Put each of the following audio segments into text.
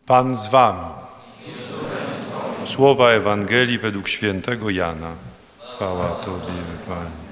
Pan z wami. Słowa Ewangelii według świętego Jana. Chwała Tobie, Panie.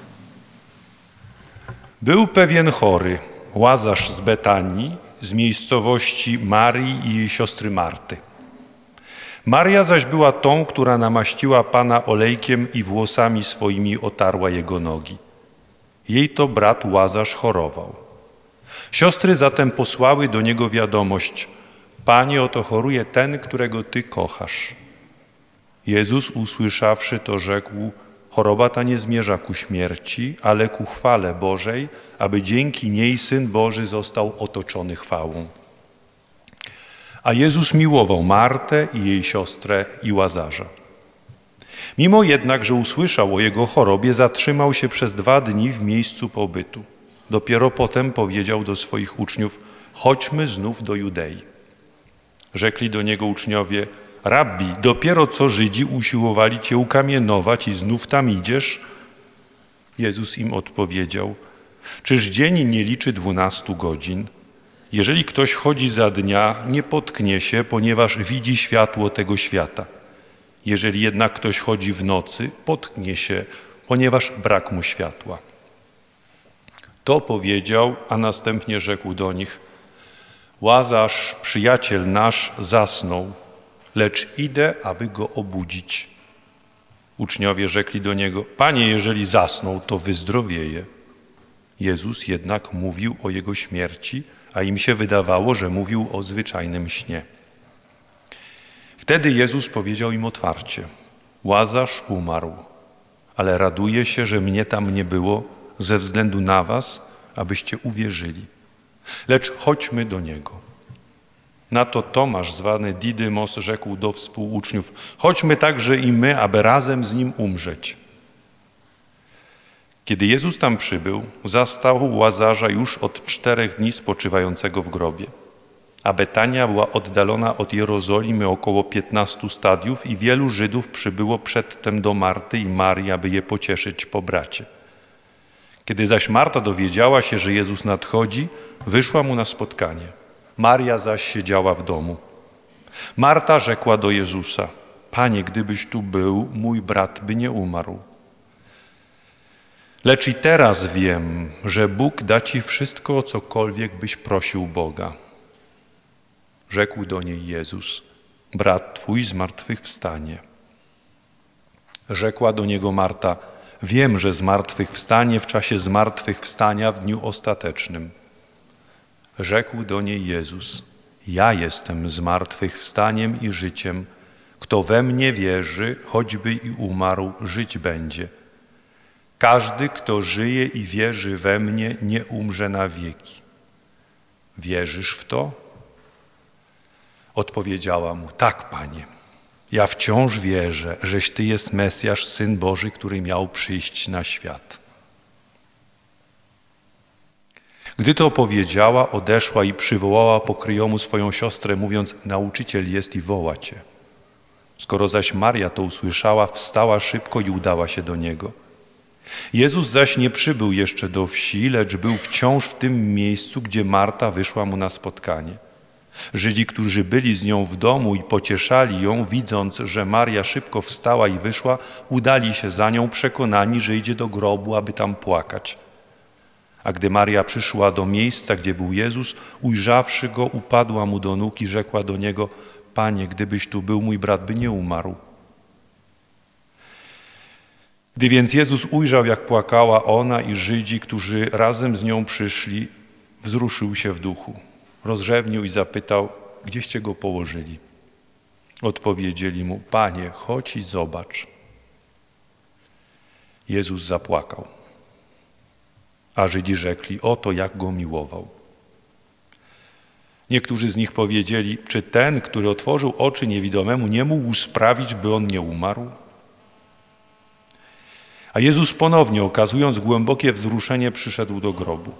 Był pewien chory, Łazarz z Betanii, z miejscowości Marii i jej siostry Marty. Maria zaś była tą, która namaściła Pana olejkiem i włosami swoimi otarła jego nogi. Jej to brat Łazarz chorował. Siostry zatem posłały do niego wiadomość: Panie, oto choruje ten, którego Ty kochasz. Jezus, usłyszawszy to, rzekł: choroba ta nie zmierza ku śmierci, ale ku chwale Bożej, aby dzięki niej Syn Boży został otoczony chwałą. A Jezus miłował Martę i jej siostrę i Łazarza. Mimo jednak, że usłyszał o jego chorobie, zatrzymał się przez 2 dni w miejscu pobytu. Dopiero potem powiedział do swoich uczniów: chodźmy znów do Judei. Rzekli do niego uczniowie: Rabbi, dopiero co Żydzi usiłowali Cię ukamienować i znów tam idziesz? Jezus im odpowiedział: czyż dzień nie liczy 12 godzin? Jeżeli ktoś chodzi za dnia, nie potknie się, ponieważ widzi światło tego świata. Jeżeli jednak ktoś chodzi w nocy, potknie się, ponieważ brak mu światła. To powiedział, a następnie rzekł do nich: Łazarz, przyjaciel nasz, zasnął, lecz idę, aby go obudzić. Uczniowie rzekli do niego: Panie, jeżeli zasnął, to wyzdrowieje. Jezus jednak mówił o jego śmierci, a im się wydawało, że mówił o zwyczajnym śnie. Wtedy Jezus powiedział im otwarcie: Łazarz umarł, ale raduję się, że mnie tam nie było, ze względu na was, abyście uwierzyli. Lecz chodźmy do niego. Na to Tomasz, zwany Didymos, rzekł do współuczniów: chodźmy także i my, aby razem z nim umrzeć. Kiedy Jezus tam przybył, zastał Łazarza już od 4 dni spoczywającego w grobie. A Betania była oddalona od Jerozolimy około 15 stadiów i wielu Żydów przybyło przedtem do Marty i Marii, aby je pocieszyć po bracie. Kiedy zaś Marta dowiedziała się, że Jezus nadchodzi, wyszła mu na spotkanie. Maria zaś siedziała w domu. Marta rzekła do Jezusa: Panie, gdybyś tu był, mój brat by nie umarł. Lecz i teraz wiem, że Bóg da ci wszystko, o cokolwiek byś prosił Boga. Rzekł do niej Jezus: brat twój zmartwychwstanie. Rzekła do niego Marta: wiem, że zmartwychwstanie w czasie zmartwychwstania w dniu ostatecznym. Rzekł do niej Jezus: ja jestem zmartwychwstaniem i życiem. Kto we mnie wierzy, choćby i umarł, żyć będzie. Każdy, kto żyje i wierzy we mnie, nie umrze na wieki. Wierzysz w to? Odpowiedziała mu: tak, Panie. Ja wciąż wierzę, żeś Ty jest Mesjasz, Syn Boży, który miał przyjść na świat. Gdy to powiedziała, odeszła i przywołała pokryjomu swoją siostrę, mówiąc: nauczyciel jest i woła Cię. Skoro zaś Maria to usłyszała, wstała szybko i udała się do Niego. Jezus zaś nie przybył jeszcze do wsi, lecz był wciąż w tym miejscu, gdzie Marta wyszła mu na spotkanie. Żydzi, którzy byli z nią w domu i pocieszali ją, widząc, że Maria szybko wstała i wyszła, udali się za nią, przekonani, że idzie do grobu, aby tam płakać. A gdy Maria przyszła do miejsca, gdzie był Jezus, ujrzawszy go, upadła mu do nóg i rzekła do niego: Panie, gdybyś tu był, mój brat by nie umarł. Gdy więc Jezus ujrzał, jak płakała ona i Żydzi, którzy razem z nią przyszli, wzruszył się w duchu. Rozrzewnił i zapytał: gdzieście go położyli? Odpowiedzieli mu: Panie, chodź i zobacz. Jezus zapłakał. A Żydzi rzekli: oto jak go miłował. Niektórzy z nich powiedzieli: czy ten, który otworzył oczy niewidomemu, nie mógł sprawić, by on nie umarł? A Jezus ponownie, okazując głębokie wzruszenie, przyszedł do grobu.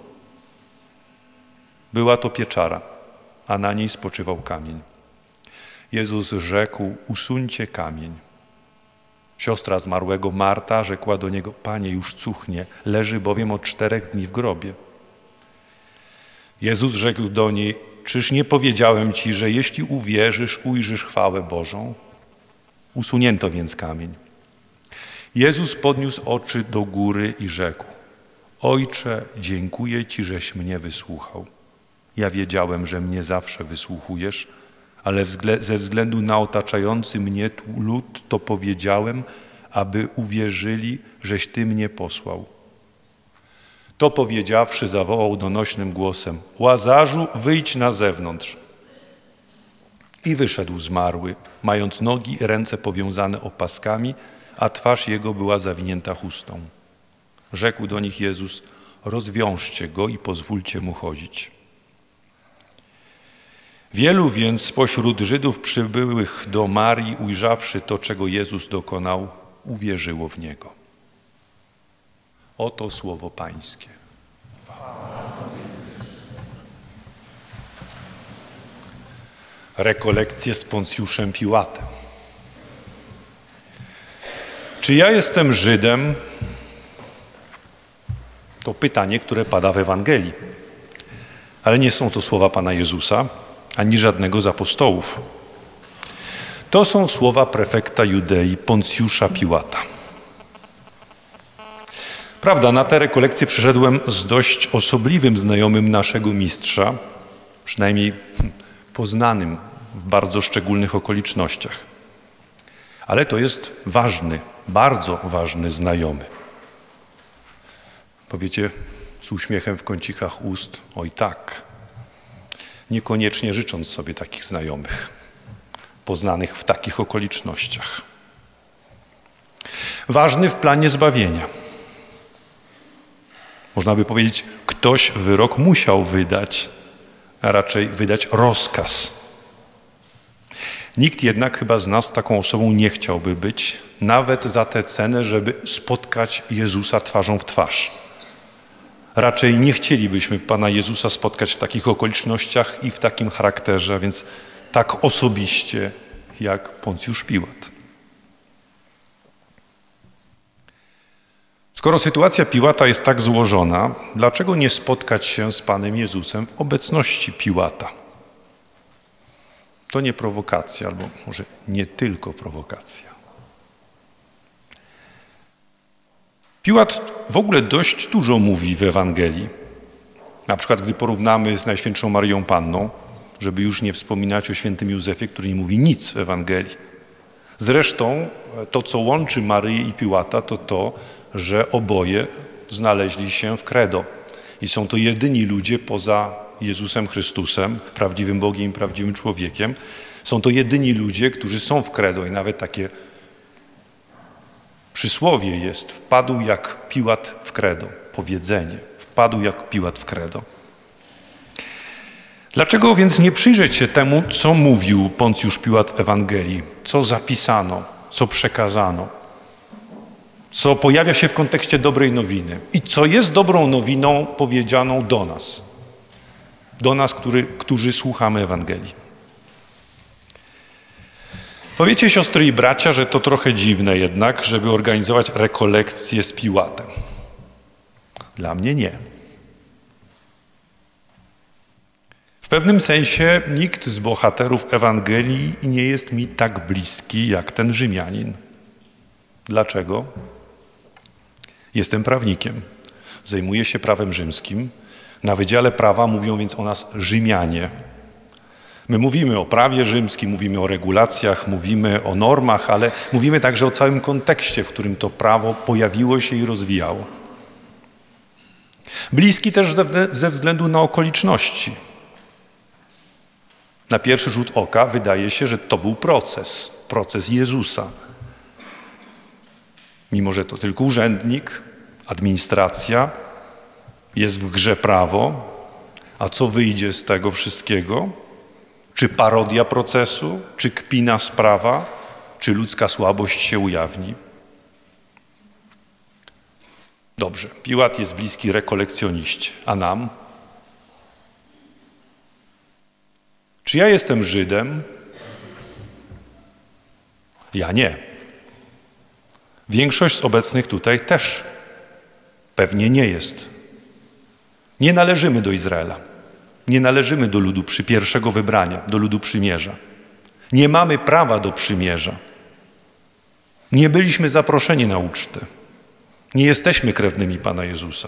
Była to pieczara, a na niej spoczywał kamień. Jezus rzekł: usuńcie kamień. Siostra zmarłego Marta rzekła do Niego: Panie, już cuchnie, leży bowiem od 4 dni w grobie. Jezus rzekł do niej: czyż nie powiedziałem ci, że jeśli uwierzysz, ujrzysz chwałę Bożą? Usunięto więc kamień. Jezus podniósł oczy do góry i rzekł: Ojcze, dziękuję Ci, żeś mnie wysłuchał. Ja wiedziałem, że mnie zawsze wysłuchujesz, ale ze względu na otaczający mnie lud to powiedziałem, aby uwierzyli, żeś Ty mnie posłał. To powiedziawszy, zawołał donośnym głosem: Łazarzu, wyjdź na zewnątrz. I wyszedł zmarły, mając nogi i ręce powiązane opaskami, a twarz jego była zawinięta chustą. Rzekł do nich Jezus: rozwiążcie go i pozwólcie mu chodzić. Wielu więc spośród Żydów przybyłych do Marii, ujrzawszy to, czego Jezus dokonał, uwierzyło w Niego. Oto słowo Pańskie. Rekolekcje z Poncjuszem Piłatem. Czy ja jestem Żydem? To pytanie, które pada w Ewangelii. Ale nie są to słowa Pana Jezusa, ani żadnego z apostołów. To są słowa prefekta Judei, Poncjusza Piłata. Prawda, na te rekolekcje przyszedłem z dość osobliwym znajomym naszego mistrza, przynajmniej poznanym w bardzo szczególnych okolicznościach. Ale to jest ważny, bardzo ważny znajomy. Powiecie z uśmiechem w kącikach ust: oj tak, niekoniecznie życząc sobie takich znajomych, poznanych w takich okolicznościach. Ważny w planie zbawienia. Można by powiedzieć, ktoś wyrok musiał wydać, a raczej wydać rozkaz. Nikt jednak chyba z nas taką osobą nie chciałby być, nawet za tę cenę, żeby spotkać Jezusa twarzą w twarz. Raczej nie chcielibyśmy Pana Jezusa spotkać w takich okolicznościach i w takim charakterze, a więc tak osobiście jak Poncjusz Piłat. Skoro sytuacja Piłata jest tak złożona, dlaczego nie spotkać się z Panem Jezusem w obecności Piłata? To nie prowokacja, albo może nie tylko prowokacja. Piłat w ogóle dość dużo mówi w Ewangelii. Na przykład, gdy porównamy z Najświętszą Maryją Panną, żeby już nie wspominać o świętym Józefie, który nie mówi nic w Ewangelii. Zresztą to, co łączy Maryję i Piłata, to to, że oboje znaleźli się w credo. I są to jedyni ludzie poza Jezusem Chrystusem, prawdziwym Bogiem i prawdziwym człowiekiem. Są to jedyni ludzie, którzy są w credo i nawet takie przysłowie jest: wpadł jak Piłat w credo. Powiedzenie: wpadł jak Piłat w credo. Dlaczego więc nie przyjrzeć się temu, co mówił Poncjusz Piłat w Ewangelii, co zapisano, co przekazano, co pojawia się w kontekście dobrej nowiny i co jest dobrą nowiną powiedzianą do nas, którzy słuchamy Ewangelii. Powiecie, siostry i bracia, że to trochę dziwne jednak, żeby organizować rekolekcje z Piłatem. Dla mnie nie. W pewnym sensie nikt z bohaterów Ewangelii nie jest mi tak bliski jak ten Rzymianin. Dlaczego? Jestem prawnikiem. Zajmuję się prawem rzymskim. Na Wydziale Prawa mówią więc o nas Rzymianie. My mówimy o prawie rzymskim, mówimy o regulacjach, mówimy o normach, ale mówimy także o całym kontekście, w którym to prawo pojawiło się i rozwijało. Bliski też ze względu na okoliczności. Na pierwszy rzut oka wydaje się, że to był proces Jezusa. Mimo że to tylko urzędnik, administracja, jest w grze prawo, a co wyjdzie z tego wszystkiego? Czy parodia procesu, czy kpina z prawa, czy ludzka słabość się ujawni? Dobrze, Piłat jest bliski rekolekcjoniście, a nam? Czy ja jestem Żydem? Ja nie. Większość z obecnych tutaj też pewnie nie jest. Nie należymy do Izraela. Nie należymy do ludu pierwszego wybrania, do ludu przymierza. Nie mamy prawa do przymierza. Nie byliśmy zaproszeni na ucztę. Nie jesteśmy krewnymi Pana Jezusa.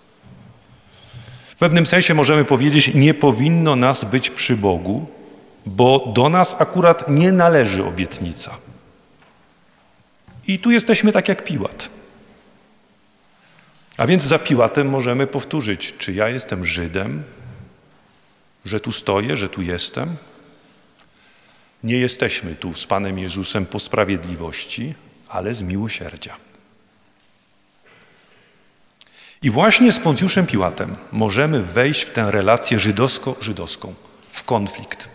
W pewnym sensie możemy powiedzieć, nie powinno nas być przy Bogu, bo do nas akurat nie należy obietnica. I tu jesteśmy tak jak Piłat. A więc za Piłatem możemy powtórzyć, czy ja jestem Żydem, że tu stoję, że tu jestem. Nie jesteśmy tu z Panem Jezusem po sprawiedliwości, ale z miłosierdzia. I właśnie z Poncjuszem Piłatem możemy wejść w tę relację żydowsko-żydowską, w konflikt.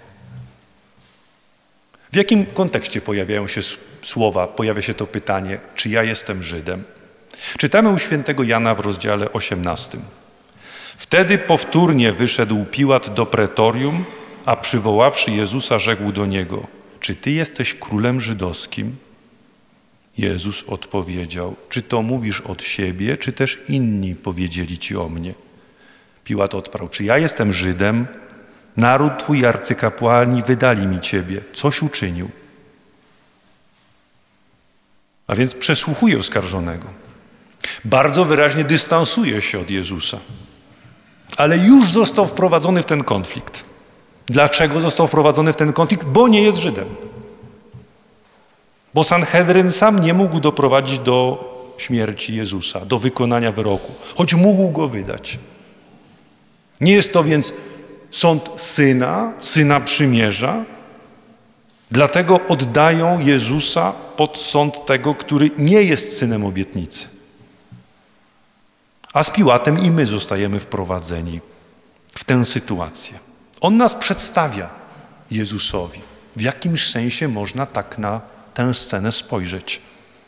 W jakim kontekście pojawiają się słowa, pojawia się to pytanie, czy ja jestem Żydem? Czytamy u świętego Jana w rozdziale 18. Wtedy powtórnie wyszedł Piłat do pretorium, a przywoławszy Jezusa, rzekł do niego, czy ty jesteś królem żydowskim? Jezus odpowiedział, czy to mówisz od siebie, czy też inni powiedzieli ci o mnie? Piłat odparł, czy ja jestem Żydem? Naród twój i arcykapłani wydali mi ciebie. Coś uczynił. A więc przesłuchuje oskarżonego. Bardzo wyraźnie dystansuje się od Jezusa. Ale już został wprowadzony w ten konflikt. Dlaczego został wprowadzony w ten konflikt? Bo nie jest Żydem. Bo Sanhedryn sam nie mógł doprowadzić do śmierci Jezusa, do wykonania wyroku, choć mógł go wydać. Nie jest to więc sąd syna przymierza, dlatego oddają Jezusa pod sąd tego, który nie jest synem obietnicy. A z Piłatem i my zostajemy wprowadzeni w tę sytuację. On nas przedstawia Jezusowi. W jakimś sensie można tak na tę scenę spojrzeć.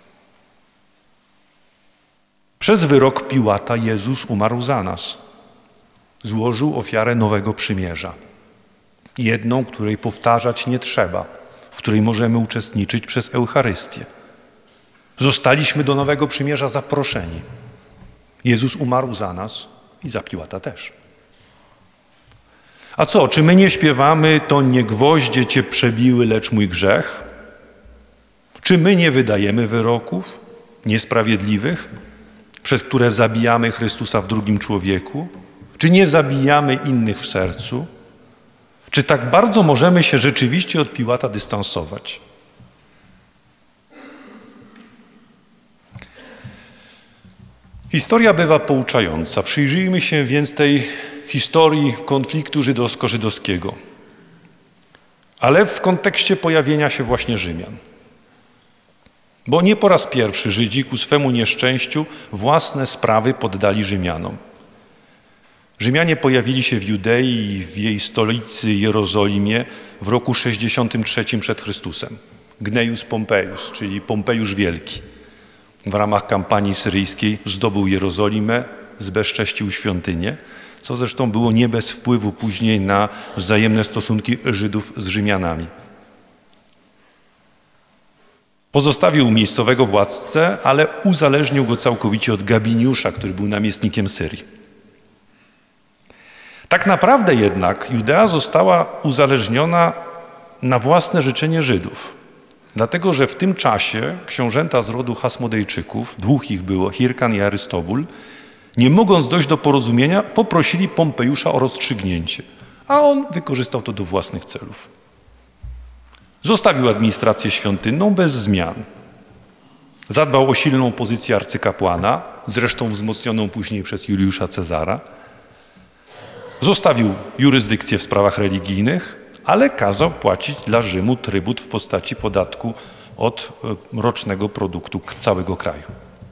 Przez wyrok Piłata Jezus umarł za nas. Złożył ofiarę nowego przymierza. Jedną, której powtarzać nie trzeba, w której możemy uczestniczyć przez Eucharystię. Zostaliśmy do nowego przymierza zaproszeni. Jezus umarł za nas i za Piłata też. A co, czy my nie śpiewamy, to nie gwoździe cię przebiły, lecz mój grzech? Czy my nie wydajemy wyroków niesprawiedliwych, przez które zabijamy Chrystusa w drugim człowieku? Czy nie zabijamy innych w sercu? Czy tak bardzo możemy się rzeczywiście od Piłata dystansować? Historia bywa pouczająca. Przyjrzyjmy się więc tej historii konfliktu żydowsko-żydowskiego, ale w kontekście pojawienia się właśnie Rzymian. Bo nie po raz pierwszy Żydzi ku swemu nieszczęściu własne sprawy poddali Rzymianom. Rzymianie pojawili się w Judei i w jej stolicy Jerozolimie w roku 63 przed Chrystusem. Gnejus Pompeius, czyli Pompejusz Wielki. W ramach kampanii syryjskiej zdobył Jerozolimę, zbezcześcił świątynię, co zresztą było nie bez wpływu później na wzajemne stosunki Żydów z Rzymianami. Pozostawił miejscowego władcę, ale uzależnił go całkowicie od Gabiniusza, który był namiestnikiem Syrii. Tak naprawdę jednak Judea została uzależniona na własne życzenie Żydów. Dlatego, że w tym czasie książęta z rodu Hasmodejczyków, dwóch ich było, Hirkan i Arystobul, nie mogąc dojść do porozumienia, poprosili Pompejusza o rozstrzygnięcie, a on wykorzystał to do własnych celów. Zostawił administrację świątynną bez zmian. Zadbał o silną pozycję arcykapłana, zresztą wzmocnioną później przez Juliusza Cezara. Zostawił jurysdykcję w sprawach religijnych, ale kazał płacić dla Rzymu trybut w postaci podatku od rocznego produktu całego kraju.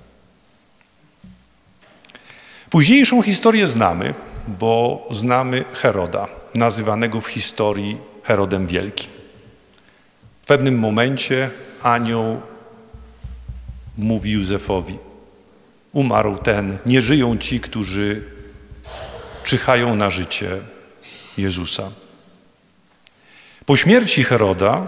Późniejszą historię znamy, bo znamy Heroda, nazywanego w historii Herodem Wielkim. W pewnym momencie anioł mówi Józefowi: umarł ten, nie żyją ci, którzy czyhają na życie Jezusa. Po śmierci Heroda,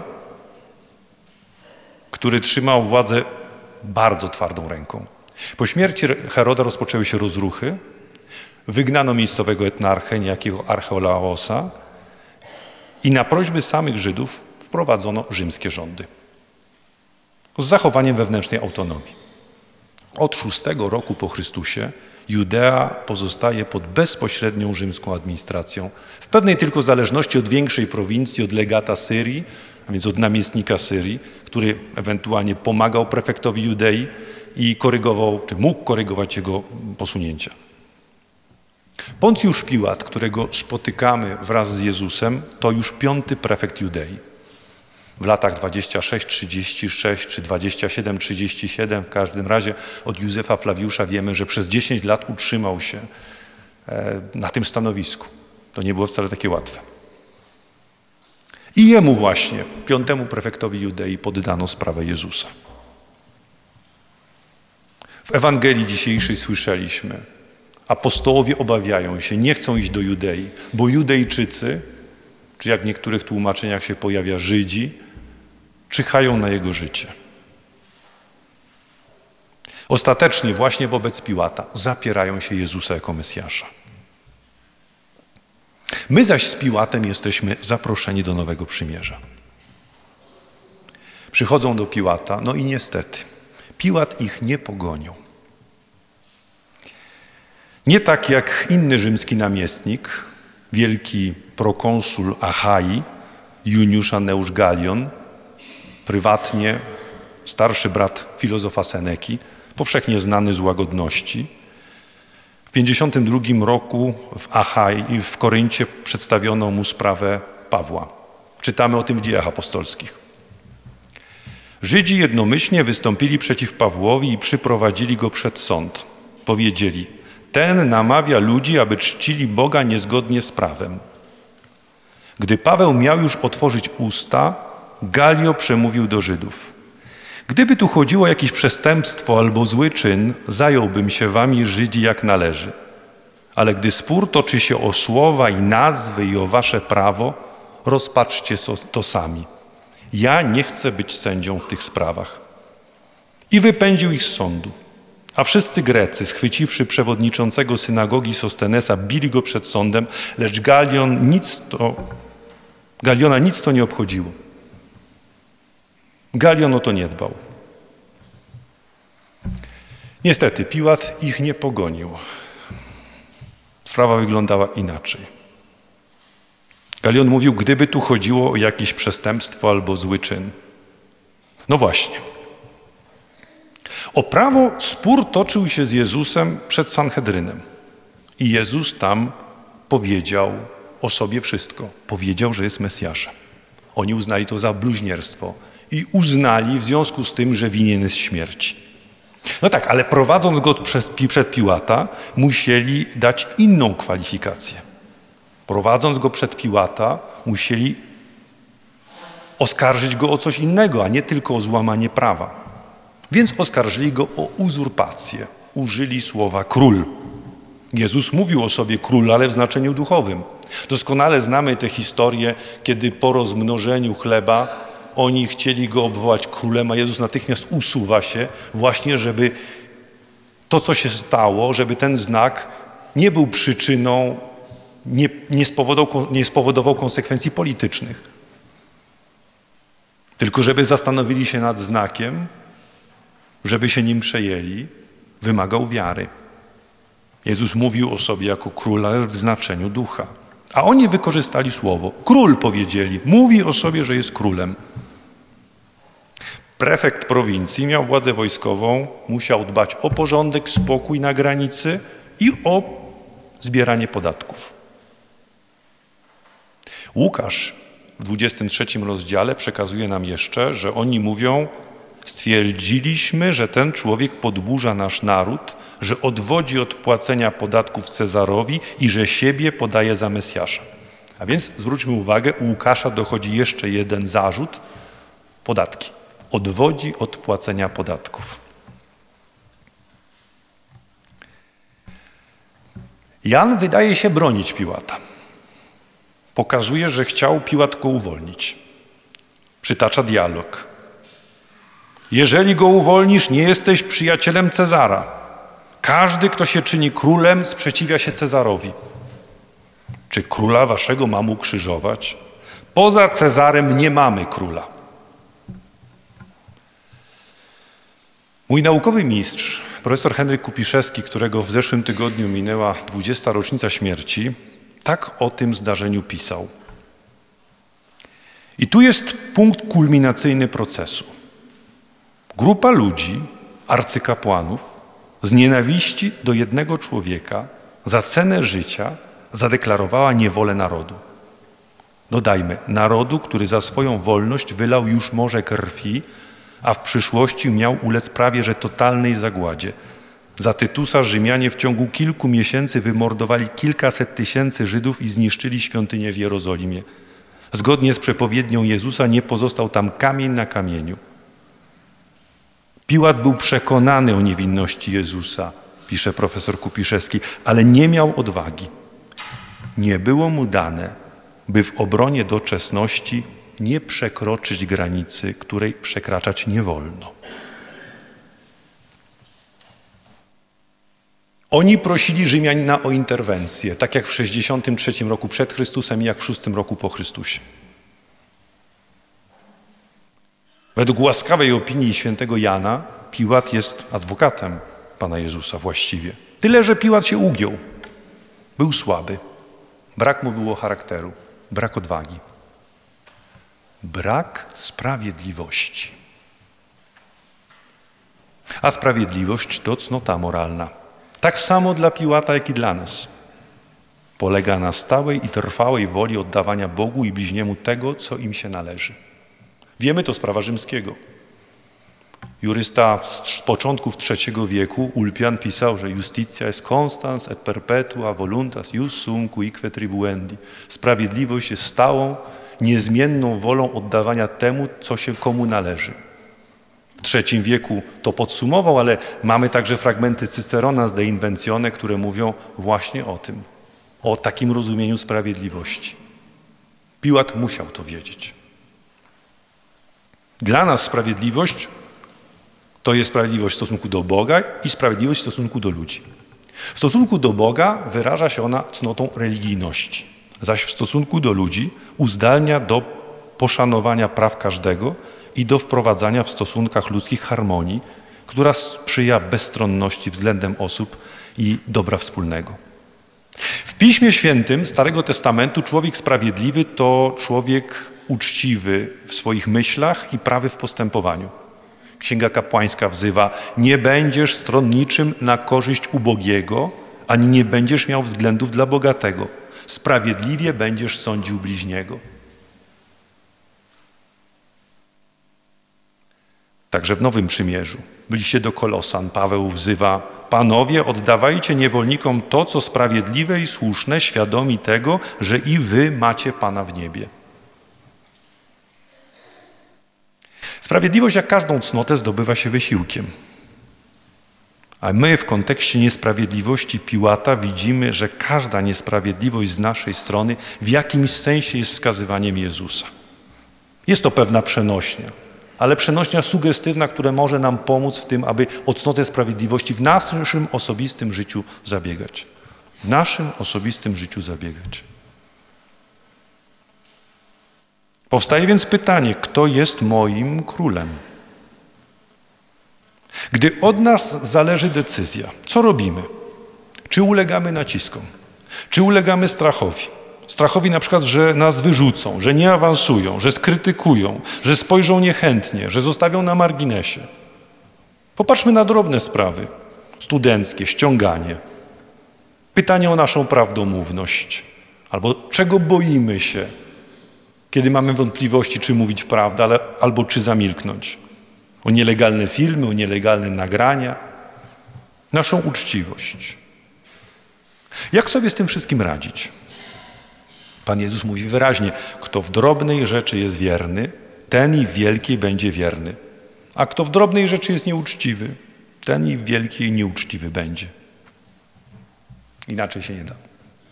który trzymał władzę bardzo twardą ręką, po śmierci Heroda rozpoczęły się rozruchy. Wygnano miejscowego etnarchę, niejakiego Archeolaosa i na prośby samych Żydów wprowadzono rzymskie rządy z zachowaniem wewnętrznej autonomii. Od 6 roku po Chrystusie Judea pozostaje pod bezpośrednią rzymską administracją, w pewnej tylko zależności od większej prowincji, od legata Syrii, a więc od namiestnika Syrii, który ewentualnie pomagał prefektowi Judei i korygował, czy mógł korygować jego posunięcia. Poncjusz Piłat, którego spotykamy wraz z Jezusem, to już 5. prefekt Judei. W latach 26-36 czy 27-37, w każdym razie od Józefa Flawiusza wiemy, że przez 10 lat utrzymał się na tym stanowisku. To nie było wcale takie łatwe. I jemu właśnie, 5. prefektowi Judei, poddano sprawę Jezusa. W Ewangelii dzisiejszej słyszeliśmy: apostołowie obawiają się, nie chcą iść do Judei, bo Judejczycy, czy jak w niektórych tłumaczeniach się pojawia Żydzi, czyhają na jego życie. Ostatecznie właśnie wobec Piłata zapierają się Jezusa jako Mesjasza. My zaś z Piłatem jesteśmy zaproszeni do Nowego Przymierza. Przychodzą do Piłata, no i niestety, Piłat ich nie pogonił. Nie tak jak inny rzymski namiestnik, wielki prokonsul Achai, Juniusz Anneusz Galion, prywatnie starszy brat filozofa Seneki, powszechnie znany z łagodności. W 52 roku w Achai, w Koryncie przedstawiono mu sprawę Pawła. Czytamy o tym w Dziejach Apostolskich. Żydzi jednomyślnie wystąpili przeciw Pawłowi i przyprowadzili go przed sąd. Powiedzieli: ten namawia ludzi, aby czcili Boga niezgodnie z prawem. Gdy Paweł miał już otworzyć usta, Galio przemówił do Żydów: gdyby tu chodziło o jakieś przestępstwo albo zły czyn, zająłbym się wami, Żydzi, jak należy. Ale gdy spór toczy się o słowa i nazwy i o wasze prawo, rozpatrzcie to sami. Ja nie chcę być sędzią w tych sprawach. I wypędził ich z sądu. A wszyscy Grecy, schwyciwszy przewodniczącego synagogi Sostenesa, bili go przed sądem, lecz Galiona nic to nie obchodziło. Galion o to nie dbał. Niestety, Piłat ich nie pogonił. Sprawa wyglądała inaczej. Galion mówił: gdyby tu chodziło o jakieś przestępstwo albo zły czyn. No właśnie. O prawo spór toczył się z Jezusem przed Sanhedrynem. I Jezus tam powiedział o sobie wszystko. Powiedział, że jest Mesjaszem. Oni uznali to za bluźnierstwo i uznali w związku z tym, że winien jest śmierci. No tak, ale prowadząc go przed Piłata, musieli dać inną kwalifikację. Prowadząc go przed Piłata, musieli oskarżyć go o coś innego, a nie tylko o złamanie prawa. Więc oskarżyli go o uzurpację. Użyli słowa król. Jezus mówił o sobie król, ale w znaczeniu duchowym. Doskonale znamy tę historię, kiedy po rozmnożeniu chleba oni chcieli go obwołać królem, a Jezus natychmiast usuwa się właśnie, żeby to, co się stało, żeby ten znak nie był przyczyną, nie spowodował konsekwencji politycznych. Tylko żeby zastanowili się nad znakiem, żeby się nim przejęli, wymagał wiary. Jezus mówił o sobie jako król, ale w znaczeniu ducha. A oni wykorzystali słowo. Król, powiedzieli. Mówi o sobie, że jest królem. Prefekt prowincji miał władzę wojskową, musiał dbać o porządek, spokój na granicy i o zbieranie podatków. Łukasz w 23 rozdziale przekazuje nam jeszcze, że oni mówią: stwierdziliśmy, że ten człowiek podburza nasz naród, że odwodzi od płacenia podatków Cezarowi i że siebie podaje za Mesjasza. A więc zwróćmy uwagę, u Łukasza dochodzi jeszcze jeden zarzut: podatki. Odwodzi od płacenia podatków. Jan wydaje się bronić Piłata. Pokazuje, że chciał Piłat go uwolnić. Przytacza dialog. Jeżeli go uwolnisz, nie jesteś przyjacielem Cezara. Każdy, kto się czyni królem, sprzeciwia się Cezarowi. Czy króla waszego mam ukrzyżować? Poza Cezarem nie mamy króla. Mój naukowy mistrz, profesor Henryk Kupiszewski, którego w zeszłym tygodniu minęła 20. rocznica śmierci, tak o tym zdarzeniu pisał. I tu jest punkt kulminacyjny procesu. Grupa ludzi, arcykapłanów, z nienawiści do jednego człowieka za cenę życia zadeklarowała niewolę narodu. Dodajmy, narodu, który za swoją wolność wylał już morze krwi, a w przyszłości miał ulec prawie że totalnej zagładzie. Za Tytusa Rzymianie w ciągu kilku miesięcy wymordowali kilkaset tysięcy Żydów i zniszczyli świątynię w Jerozolimie. Zgodnie z przepowiednią Jezusa nie pozostał tam kamień na kamieniu. Piłat był przekonany o niewinności Jezusa, pisze profesor Kupiszewski, ale nie miał odwagi. Nie było mu dane, by w obronie doczesności nie przekroczyć granicy, której przekraczać nie wolno. Oni prosili Rzymianina o interwencję, tak jak w 63 roku przed Chrystusem i jak w 6 roku po Chrystusie. Według łaskawej opinii świętego Jana Piłat jest adwokatem Pana Jezusa właściwie. Tyle, że Piłat się ugiął. Był słaby. Brak mu było charakteru. Brak odwagi. Brak sprawiedliwości. A sprawiedliwość to cnota moralna. Tak samo dla Piłata, jak i dla nas. Polega na stałej i trwałej woli oddawania Bogu i bliźniemu tego, co im się należy. Wiemy to z prawa rzymskiego. Jurysta z początków III wieku, Ulpian, pisał, że justitia est constans et perpetua voluntas ius sum cuique tribuendi. Sprawiedliwość jest stałą, niezmienną wolą oddawania temu, co się komu należy. W III wieku to podsumował, ale mamy także fragmenty Cycerona z De Inventione, które mówią właśnie o tym, o takim rozumieniu sprawiedliwości. Piłat musiał to wiedzieć. Dla nas sprawiedliwość to jest sprawiedliwość w stosunku do Boga i sprawiedliwość w stosunku do ludzi. W stosunku do Boga wyraża się ona cnotą religijności, zaś w stosunku do ludzi uzdalnia do poszanowania praw każdego i do wprowadzania w stosunkach ludzkich harmonii, która sprzyja bezstronności względem osób i dobra wspólnego. W Piśmie Świętym Starego Testamentu człowiek sprawiedliwy to człowiek uczciwy w swoich myślach i prawy w postępowaniu. Księga Kapłańska wzywa: nie będziesz stronniczym na korzyść ubogiego, ani nie będziesz miał względów dla bogatego. Sprawiedliwie będziesz sądził bliźniego. Także w Nowym Przymierzu, w liście do Kolosan, Paweł wzywa: panowie, oddawajcie niewolnikom to, co sprawiedliwe i słuszne, świadomi tego, że i wy macie Pana w niebie. Sprawiedliwość, jak każdą cnotę, zdobywa się wysiłkiem. A my w kontekście niesprawiedliwości Piłata widzimy, że każda niesprawiedliwość z naszej strony w jakimś sensie jest wskazywaniem Jezusa. Jest to pewna przenośnia, ale przenośnia sugestywna, która może nam pomóc w tym, aby o cnotę sprawiedliwości w naszym osobistym życiu zabiegać. W naszym osobistym życiu zabiegać. Powstaje więc pytanie, kto jest moim królem? Gdy od nas zależy decyzja, co robimy? Czy ulegamy naciskom? Czy ulegamy strachowi? Strachowi na przykład, że nas wyrzucą, że nie awansują, że skrytykują, że spojrzą niechętnie, że zostawią na marginesie. Popatrzmy na drobne sprawy, studenckie, ściąganie. Pytanie o naszą prawdomówność. Albo czego boimy się, kiedy mamy wątpliwości, czy mówić prawdę, albo czy zamilknąć. O nielegalne filmy, o nielegalne nagrania. Naszą uczciwość. Jak sobie z tym wszystkim radzić? Pan Jezus mówi wyraźnie, kto w drobnej rzeczy jest wierny, ten i w wielkiej będzie wierny. A kto w drobnej rzeczy jest nieuczciwy, ten i w wielkiej nieuczciwy będzie. Inaczej się nie da.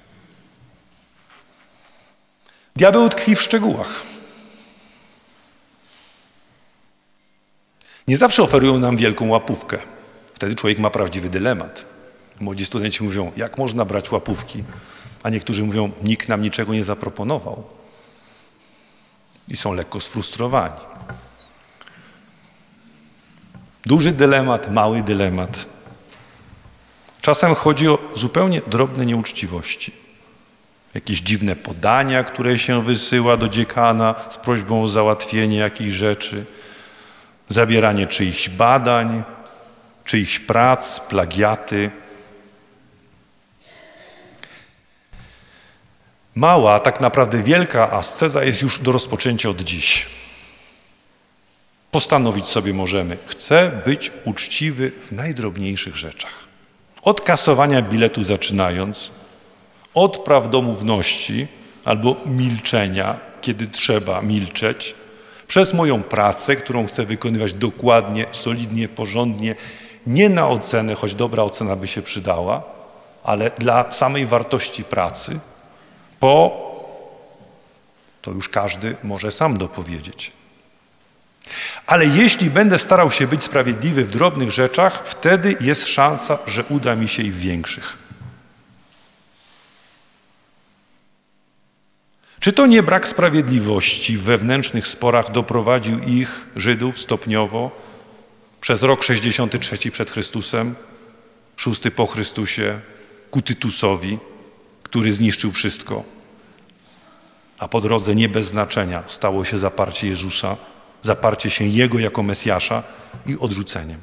Diabeł tkwi w szczegółach. Nie zawsze oferują nam wielką łapówkę. Wtedy człowiek ma prawdziwy dylemat. Młodzi studenci mówią, jak można brać łapówki? A niektórzy mówią, nikt nam niczego nie zaproponował. I są lekko sfrustrowani. Duży dylemat, mały dylemat. Czasem chodzi o zupełnie drobne nieuczciwości. Jakieś dziwne podania, które się wysyła do dziekana z prośbą o załatwienie jakichś rzeczy. Zabieranie czyichś badań, czyichś prac, plagiaty. Mała, tak naprawdę wielka asceza jest już do rozpoczęcia od dziś. Postanowić sobie możemy, chcę być uczciwy w najdrobniejszych rzeczach. Od kasowania biletu zaczynając, od prawdomówności albo milczenia, kiedy trzeba milczeć, przez moją pracę, którą chcę wykonywać dokładnie, solidnie, porządnie, nie na ocenę, choć dobra ocena by się przydała, ale dla samej wartości pracy, to już każdy może sam dopowiedzieć. Ale jeśli będę starał się być sprawiedliwy w drobnych rzeczach, wtedy jest szansa, że uda mi się i w większych. Czy to nie brak sprawiedliwości w wewnętrznych sporach doprowadził ich, Żydów, stopniowo przez rok 63 przed Chrystusem, 6 po Chrystusie, ku Tytusowi, który zniszczył wszystko, a po drodze nie bez znaczenia stało się zaparcie Jezusa, zaparcie się Jego jako Mesjasza i odrzuceniem.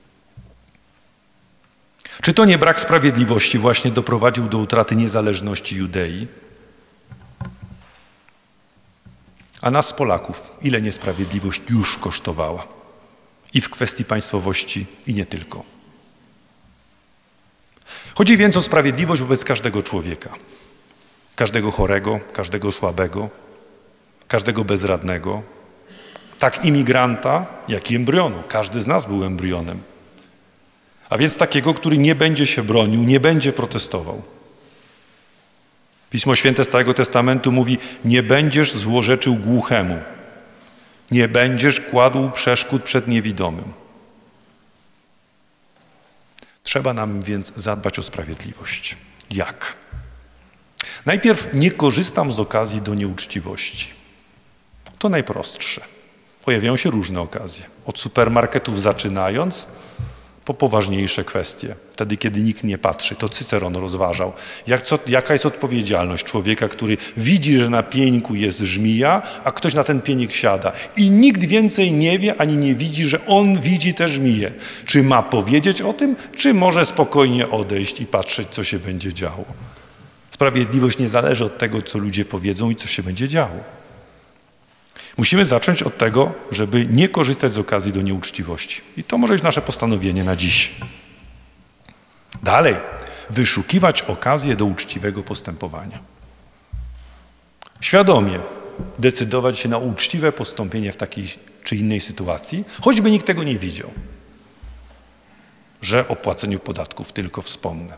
Czy to nie brak sprawiedliwości właśnie doprowadził do utraty niezależności Judei? A nas, Polaków, ile niesprawiedliwość już kosztowała? I w kwestii państwowości, i nie tylko. Chodzi więc o sprawiedliwość wobec każdego człowieka. Każdego chorego, każdego słabego, każdego bezradnego. Tak imigranta, jak i embrionu. Każdy z nas był embrionem. A więc takiego, który nie będzie się bronił, nie będzie protestował. Pismo Święte Starego Testamentu mówi, nie będziesz złorzeczył głuchemu, nie będziesz kładł przeszkód przed niewidomym. Trzeba nam więc zadbać o sprawiedliwość. Jak? Najpierw nie korzystam z okazji do nieuczciwości. To najprostsze. Pojawiają się różne okazje. Od supermarketów zaczynając, po poważniejsze kwestie. Wtedy, kiedy nikt nie patrzy. To Cyceron rozważał. Jaka jest odpowiedzialność człowieka, który widzi, że na pieńku jest żmija, a ktoś na ten pienik siada. I nikt więcej nie wie, ani nie widzi, że on widzi tę żmiję. Czy ma powiedzieć o tym, czy może spokojnie odejść i patrzeć, co się będzie działo. Sprawiedliwość nie zależy od tego, co ludzie powiedzą i co się będzie działo. Musimy zacząć od tego, żeby nie korzystać z okazji do nieuczciwości. I to może być nasze postanowienie na dziś. Dalej, wyszukiwać okazję do uczciwego postępowania. Świadomie decydować się na uczciwe postąpienie w takiej czy innej sytuacji, choćby nikt tego nie widział, że o płaceniu podatków tylko wspomnę.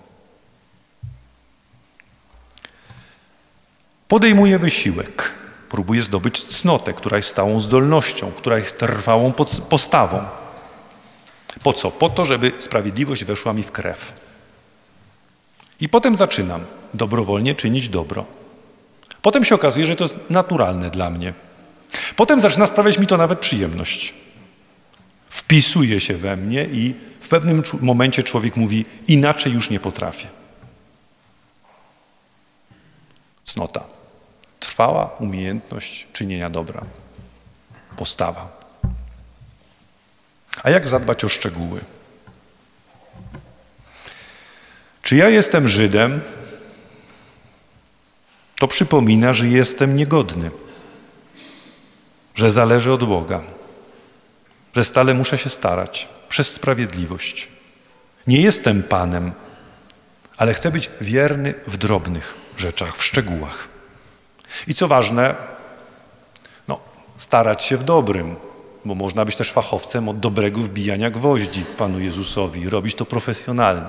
Podejmuję wysiłek. Próbuję zdobyć cnotę, która jest stałą zdolnością, która jest trwałą postawą. Po co? Po to, żeby sprawiedliwość weszła mi w krew. I potem zaczynam dobrowolnie czynić dobro. Potem się okazuje, że to jest naturalne dla mnie. Potem zaczyna sprawiać mi to nawet przyjemność. Wpisuje się we mnie i w pewnym momencie człowiek mówi, inaczej już nie potrafię. Cnota. Trwała umiejętność czynienia dobra. Postawa. A jak zadbać o szczegóły? Czy ja jestem Żydem? To przypomina, że jestem niegodny. Że zależy od Boga. Że stale muszę się starać przez sprawiedliwość. Nie jestem Panem, ale chcę być wierny w drobnych rzeczach, w szczegółach. I co ważne, starać się w dobrym, bo można być też fachowcem od dobrego wbijania gwoździ Panu Jezusowi i robić to profesjonalnie.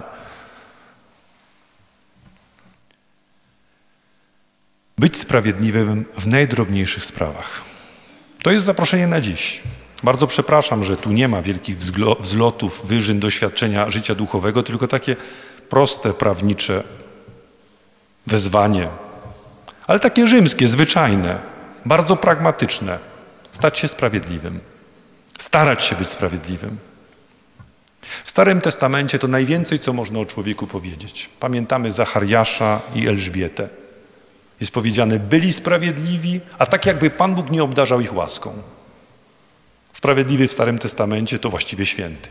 Być sprawiedliwym w najdrobniejszych sprawach. To jest zaproszenie na dziś. Bardzo przepraszam, że tu nie ma wielkich wzlotów, wyżyn, doświadczenia życia duchowego, tylko takie proste, prawnicze wezwanie, ale takie rzymskie, zwyczajne, bardzo pragmatyczne. Stać się sprawiedliwym, starać się być sprawiedliwym. W Starym Testamencie to najwięcej, co można o człowieku powiedzieć. Pamiętamy Zachariasza i Elżbietę. Jest powiedziane, byli sprawiedliwi, a tak jakby Pan Bóg nie obdarzał ich łaską. Sprawiedliwy w Starym Testamencie to właściwie święty.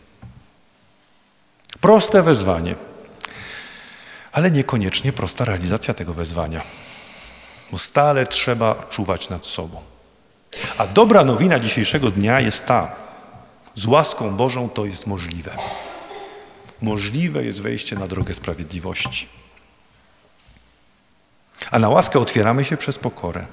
Proste wezwanie, ale niekoniecznie prosta realizacja tego wezwania, bo stale trzeba czuwać nad sobą. A dobra nowina dzisiejszego dnia jest ta, z łaską Bożą to jest możliwe. Możliwe jest wejście na drogę sprawiedliwości. A na łaskę otwieramy się przez pokorę.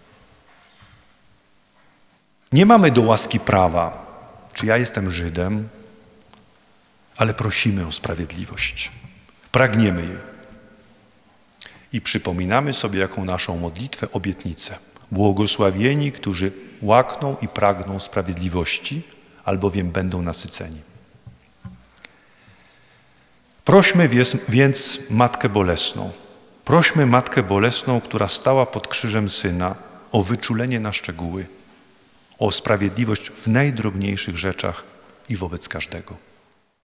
Nie mamy do łaski prawa, czy ja jestem Żydem, ale prosimy o sprawiedliwość. Pragniemy jej. I przypominamy sobie jaką naszą modlitwę, obietnicę. Błogosławieni, którzy łakną i pragną sprawiedliwości, albowiem będą nasyceni. Prośmy więc Matkę Bolesną. Prośmy Matkę Bolesną, która stała pod krzyżem Syna, o wyczulenie na szczegóły, o sprawiedliwość w najdrobniejszych rzeczach i wobec każdego.